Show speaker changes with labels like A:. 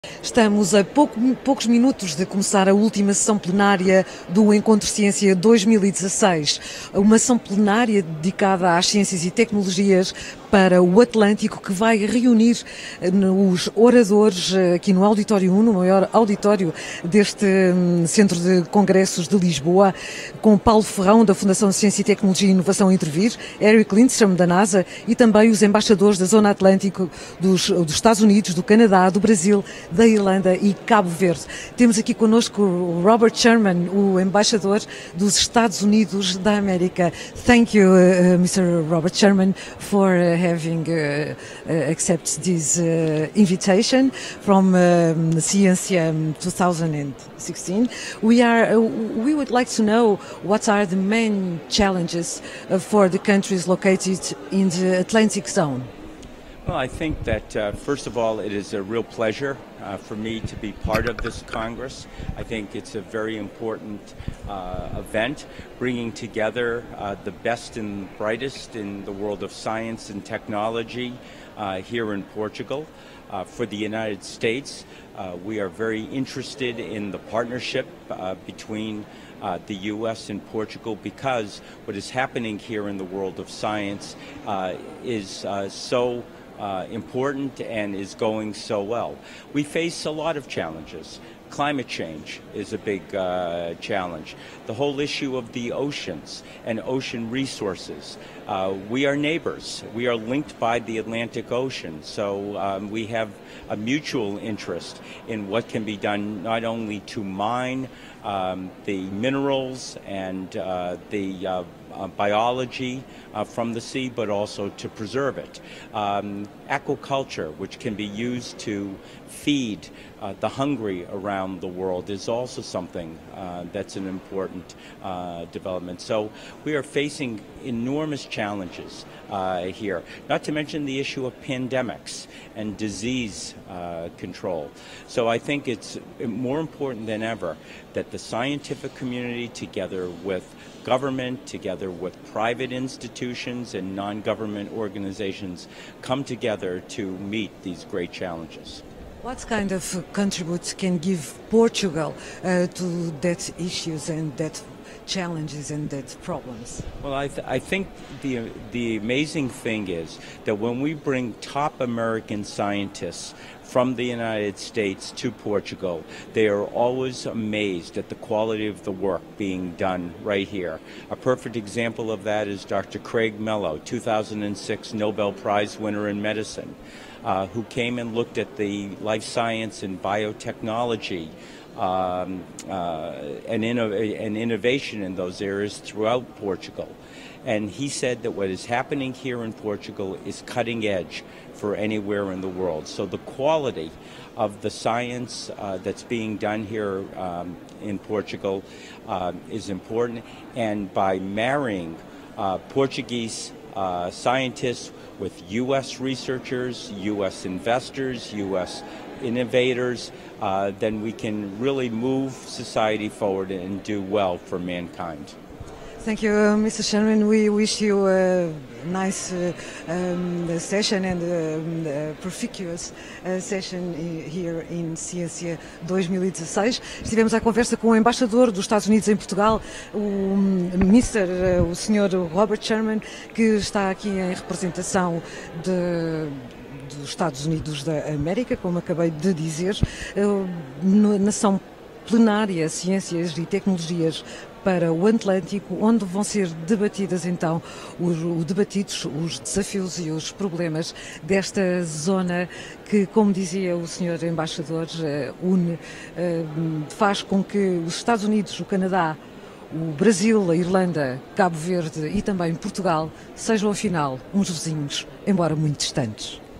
A: Estamos a poucos minutos de começar a última sessão plenária do Encontro Ciência 2016, uma sessão plenária dedicada às ciências e tecnologias para o Atlântico, que vai reunir os oradores aqui no Auditório 1, no maior auditório deste Centro de Congressos de Lisboa, com Paulo Ferrão, da Fundação Ciência e Tecnologia e Inovação Intervir, Eric Lindstrom, da NASA, e também os embaixadores da Zona Atlântico dos Estados Unidos, do Canadá, do Brasil, da Irlanda e Cabo Verde. Temos aqui connosco o Robert Sherman, o embaixador dos Estados Unidos da América. Thank you, Mr. Robert Sherman, for having accepted this invitation from Ciência 2016. We would like to know what are the main challenges for the countries located in the Atlantic zone.
B: Well, I think that, first of all, it is a real pleasure for me to be part of this Congress. I think it's a very important event, bringing together the best and brightest in the world of science and technology here in Portugal. For the United States, we are very interested in the partnership between the U.S. and Portugal, because what is happening here in the world of science is so important and is going so well. We face a lot of challenges. Climate change is a big challenge. The whole issue of the oceans and ocean resources. We are neighbors. We are linked by the Atlantic Ocean. So we have a mutual interest in what can be done, not only to mine the minerals and the biology from the sea, but also to preserve it. Aquaculture, which can be used to feed the hungry around the world, is also something that's an important development. So we are facing enormous challenges here, not to mention the issue of pandemics and disease control. So I think it's more important than ever that the scientific community, together with government, together with private institutions and non-government organizations, come together to meet these great challenges.
A: What kind of contribute can give Portugal to that issues and that challenges and that problems?
B: Well, I think the amazing thing is that when we bring top American scientists from the United States to Portugal, they are always amazed at the quality of the work being done right here. A perfect example of that is Dr. Craig Mello, 2006 Nobel Prize winner in medicine, who came and looked at the life science and biotechnology and innovation in those areas throughout Portugal. And he said that what is happening here in Portugal is cutting edge for anywhere in the world. So the quality of the science that's being done here in Portugal is important. And by marrying Portuguese scientists with U.S. researchers, U.S. investors, U.S. innovators, then we can really move society forward and do well for mankind.
A: Thank you, Mr. Sherman. We wish you a nice session and a perspicuous session here in Ciência 2016. Estivemos à conversa com o embaixador dos Estados Unidos em Portugal, o Sr. Robert Sherman, que está aqui em representação dos Estados Unidos da América, como acabei de dizer, na ação plenária Ciências e Tecnologias para o Atlântico, onde vão ser debatidas então debatidos os desafios e os problemas desta zona que, como dizia o Sr. Embaixador, faz com que os Estados Unidos, o Canadá, o Brasil, a Irlanda, Cabo Verde e também Portugal sejam afinal uns vizinhos, embora muito distantes.